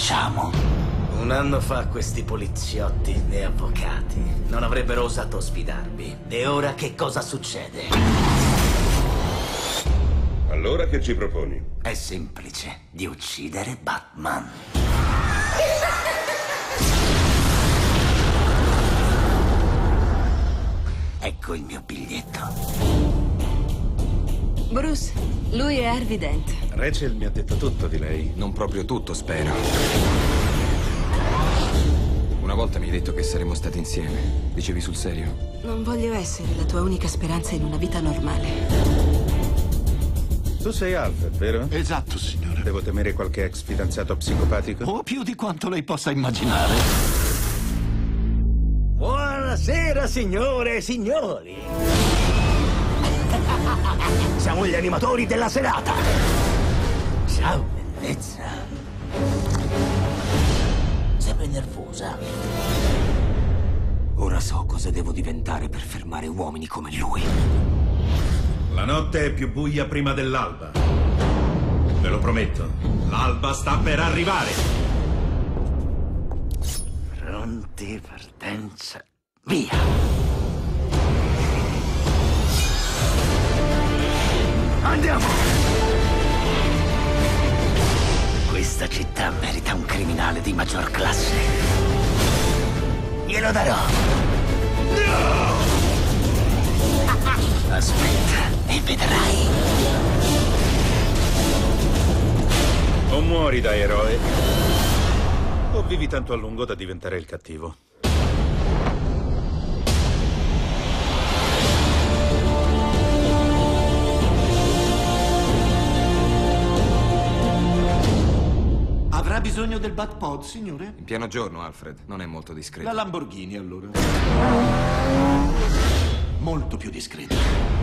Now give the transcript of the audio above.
facciamo? Un anno fa questi poliziotti e avvocati non avrebbero osato sfidarmi. E ora che cosa succede? Allora che ci proponi? È semplice, di uccidere Batman. Ecco il mio biglietto. Bruce, lui è Harvey Dent. Rachel mi ha detto tutto di lei. Non proprio tutto, spero. Una volta mi hai detto che saremmo stati insieme. Dicevi sul serio? Non voglio essere la tua unica speranza in una vita normale. Tu sei Alfred, vero? Esatto, signore. Devo temere qualche ex fidanzato psicopatico? O più di quanto lei possa immaginare. Buonasera, signore e signori. Siamo gli animatori della serata. Ciao, bellezza. Sembri nervosa. Ora so cosa devo diventare per fermare uomini come lui. La notte è più buia prima dell'alba. Ve lo prometto. L'alba sta per arrivare. Pronti, partenza, via. Andiamo! Questa città merita un criminale di maggior classe. Glielo darò. No! Aspetta e vedrai. O muori da eroe, o vivi tanto a lungo da diventare il cattivo. Avrà bisogno del Batpod, signore? In pieno giorno, Alfred. Non è molto La discreto. Lamborghini, allora. Molto più discreta.